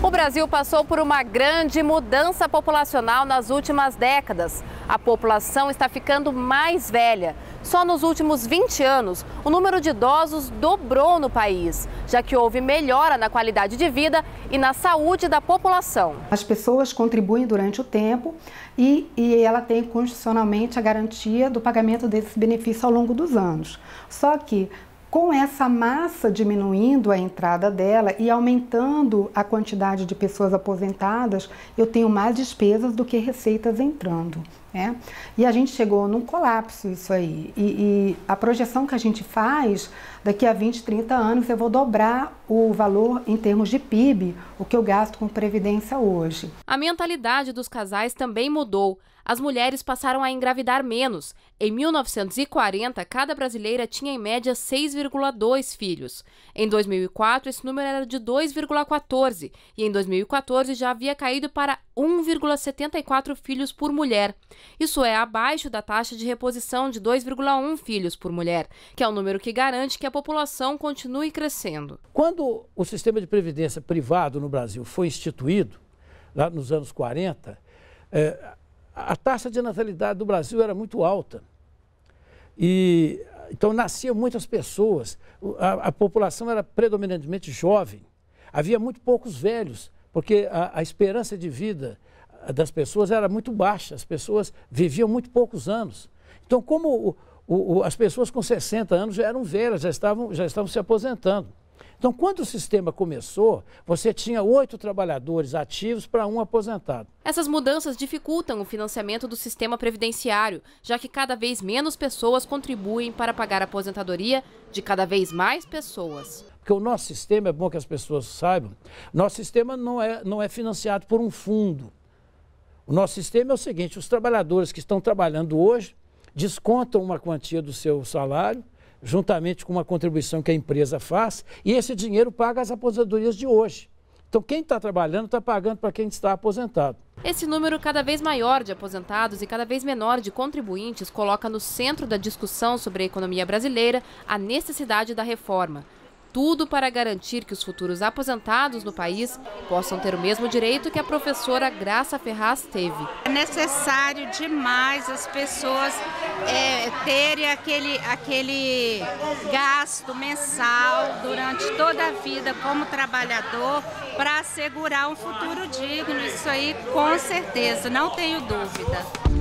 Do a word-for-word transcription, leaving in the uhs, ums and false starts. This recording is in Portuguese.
O Brasil passou por uma grande mudança populacional nas últimas décadas. A população está ficando mais velha. Só nos últimos vinte anos, o número de idosos dobrou no país, já que houve melhora na qualidade de vida e na saúde da população. As pessoas contribuem durante o tempo e, e ela tem constitucionalmente a garantia do pagamento desses benefícios ao longo dos anos. Só que, com essa massa diminuindo a entrada dela e aumentando a quantidade de pessoas aposentadas, eu tenho mais despesas do que receitas entrando, né? E a gente chegou num colapso isso aí. E, e a projeção que a gente faz, daqui a vinte, trinta anos, eu vou dobrar o valor em termos de P I B, o que eu gasto com previdência hoje. A mentalidade dos casais também mudou. As mulheres passaram a engravidar menos. Em mil novecentos e quarenta, cada brasileira tinha em média seis vírgula dois filhos. Em dois mil e quatro, esse número era de dois vírgula quatorze e em dois mil e quatorze já havia caído para um vírgula setenta e quatro filhos por mulher. Isso é abaixo da taxa de reposição de dois vírgula um filhos por mulher, que é o número que garante que a população continue crescendo. Quando o sistema de previdência privado no Brasil foi instituído, lá nos anos quarenta, é, a taxa de natalidade do Brasil era muito alta. E, então, nasciam muitas pessoas. A, a população era predominantemente jovem. Havia muito poucos velhos, porque a, a esperança de vida das pessoas era muito baixa. As pessoas viviam muito poucos anos. Então, como o, o, as pessoas com sessenta anos já eram velhas, já estavam, já estavam se aposentando. Então, quando o sistema começou, você tinha oito trabalhadores ativos para um aposentado. Essas mudanças dificultam o financiamento do sistema previdenciário, já que cada vez menos pessoas contribuem para pagar a aposentadoria de cada vez mais pessoas. Porque o nosso sistema, é bom que as pessoas saibam, nosso sistema não é, não é financiado por um fundo. O nosso sistema é o seguinte: os trabalhadores que estão trabalhando hoje descontam uma quantia do seu salário, juntamente com uma contribuição que a empresa faz, e esse dinheiro paga as aposentadorias de hoje. Então, quem está trabalhando está pagando para quem está aposentado. Esse número cada vez maior de aposentados e cada vez menor de contribuintes coloca no centro da discussão sobre a economia brasileira a necessidade da reforma. Tudo para garantir que os futuros aposentados no país possam ter o mesmo direito que a professora Graça Ferraz teve. É necessário demais as pessoas é, terem aquele, aquele gasto mensal durante toda a vida como trabalhador para assegurar um futuro digno. Isso aí, com certeza, não tenho dúvida.